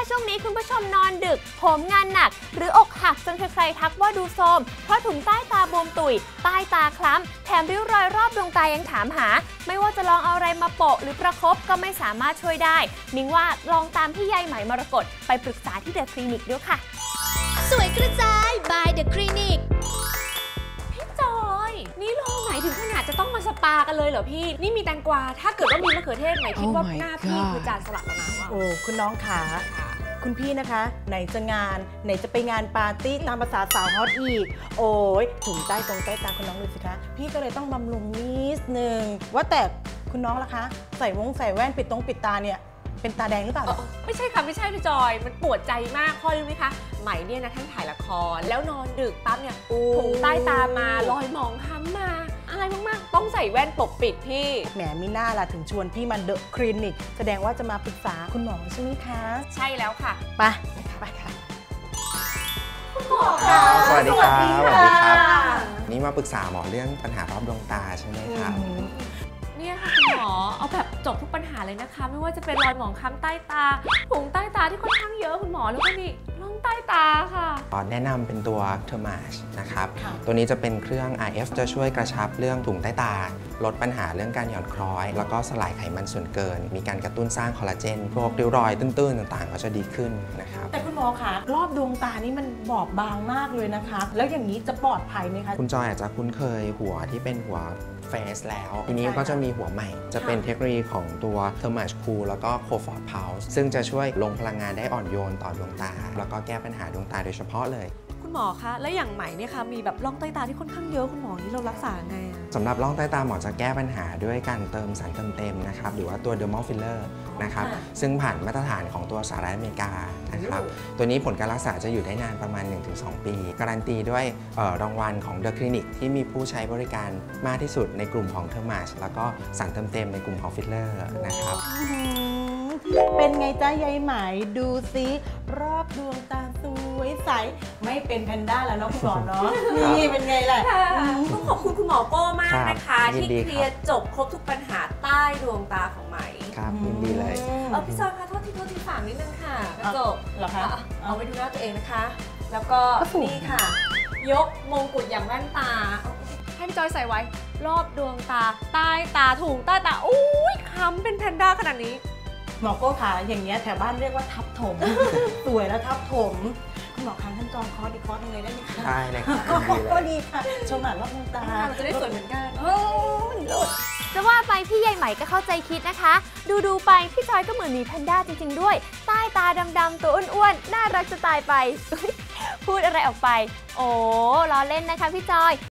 ช่วงนี้คุณผู้ชมนอนดึกโหมงานหนักหรืออกหักจนใครๆทักว่าดูโทรมเพราะถุงใต้ตาบวมตุ่ยใต้ตาคล้ำแถมริ้วรอยรอบดวงตายังถามหาไม่ว่าจะลองเอาอะไรมาโปะหรือประคบก็ไม่สามารถช่วยได้นิ้งว่าลองตามพี่ใยไหมมรกตไปปรึกษาที่เดอะคลินิกดูค่ะสวยกระจาย by The Clinic พี่จอยนี่โลไหนถึงขนาดจะต้องมาสปากันเลยเหรอพี่นี่มีแตงกวาถ้าเกิดว่ามีมะเขือเทศไหมคิดว่าหน้าพี่คือจานสลัดแล้วนะโอ้คุณน้องขาคุณพี่นะคะไหนจะงานไหนจะไปงานปาร์ตี้ตามภาษาสาวฮอตอีกโอ้ยถุงใต้ตรงใต้ตาคุณน้องดูสิคะพี่ก็เลยต้องบำรุงนิดนึงว่าแต่คุณน้องล่ะคะใส่แว่นปิดตาเนี่ยเป็นตาแดงหรือเปล่าไม่ใช่ค่ะไม่ใช่พี่จอยมันปวดใจมากพ่อรู้ไหมคะไหมเนี่ยนะท่านถ่ายละครแล้วนอนดึกปั๊บเนี่ยถุงใต้ตามารอยหมองคล้ำมาอะไรมากๆต้องใส่แว่นปกปิดพี่แหมมิน่าล่ะถึงชวนพี่มาเดอะคลินิกแสดงว่าจะมาปรึกษาคุณหมอใช่ไหมคะใช่แล้วค่ะไปค่ะคุณหมอค่ะสวัสดีครับนี่มาปรึกษาหมอเรื่องปัญหารอบดวงตาใช่ไหมครับเนี่ยค่ะคุณหมอเอาแบบจบทุกปัญหาเลยนะคะไม่ว่าจะเป็นรอยหมองคล้ำใต้ตาถุงใต้ตาที่ค่อนข้างเยอะคุณหมอแล้วก็นี่ร่องใต้ตาค่ะแนะนำเป็นตัว Thermage นะครับตัวนี้จะเป็นเครื่อง RF จะช่วยกระชับเรื่องถุงใต้ตาลดปัญหาเรื่องการหย่อนคล้อยแล้วก็สลายไขมันส่วนเกินมีการกระตุ้นสร้างคอลลาเจนพวกริ้วรอยตื้นๆต่างๆก็จะดีขึ้นนะครับแต่คุณหมอคะรอบดวงตานี่มันบอบบางมากเลยนะคะแล้วอย่างนี้จะปลอดภัยไหมคะคุณจอยอาจจะคุ้นเคยหัวที่เป็นหัวเฟสแล้วทีนี้ก็จะมีหัวใหม่จะเป็นเทคโนโลยีของตัว Thermage Cool แล้วก็ Cofort Pulse ซึ่งจะช่วยลงพลังงานได้อ่อนโยนต่อดวงตาแล้วก็แก้ปัญหาดวงตาโดยเฉพาะเลยคุณหมอคะและอย่างไหมเนี่ยค่ะมีแบบร่องใต้ตาที่ค่อนข้างเยอะคุณหมอนี่เรารักษาไงสำหรับร่องใต้ตาหมอจะแก้ปัญหาด้วยการเติมสารเติมเต็มนะครับหรือว่าตัว dermal filler นะครับซึ่งผ่านมาตรฐานของตัวสหรัฐอเมริกานะครับตัวนี้ผลการรักษาจะอยู่ได้นานประมาณ 1-2 ปีการันตีด้วยรางวัลของ The Clinic ที่มีผู้ใช้บริการมากที่สุดในกลุ่มของ Thermage แล้วก็สารเติมเต็มในกลุ่มของ filler นะครับเป็นไงจ้ายายไหมดูซิรอบดวงตาสวยใสไม่เป็นแพนด้าแล้วเนาะคุณหมอเนาะนี่เป็นไงแหละต้องขอบคุณคุณหมอโก้มากนะคะที่เคลียร์จบครบทุกปัญหาใต้ดวงตาของไหมครับยินดีเลยพี่จอยคะโทษทีฝากนิดนึงค่ะกระจกเหรอคะเอาไปดูหน้าตัวเองนะคะแล้วก็นี่ค่ะยกมงกุฎอย่างแว่นตาให้พี่จอยใส่ไว้รอบดวงตาใต้ตาถุงใต้ตาอุ้ยค้ำเป็นแพนด้าขนาดนี้หมอโก้ค่ะอย่างเงี้ยแถวบ้านเรียกว่าทับถมสวยแล้วทับถมคุณหมอคะท่านจองคอร์สอีกคอร์สนึงเลยได้ไหมคะได้เลยก็ดีค่ะชมหมารอบดวงตาเราจะได้สวยเหมือนกันจะว่าไปพี่ใยไหมก็เข้าใจคิดนะคะดูไปพี่จอยก็เหมือนมีแพนด้าจริงๆด้วยใต้ตาดำๆตัวอ้วนๆน่ารักจะตายไปพูดอะไรออกไปโอ้ล้อเล่นนะคะพี่จอย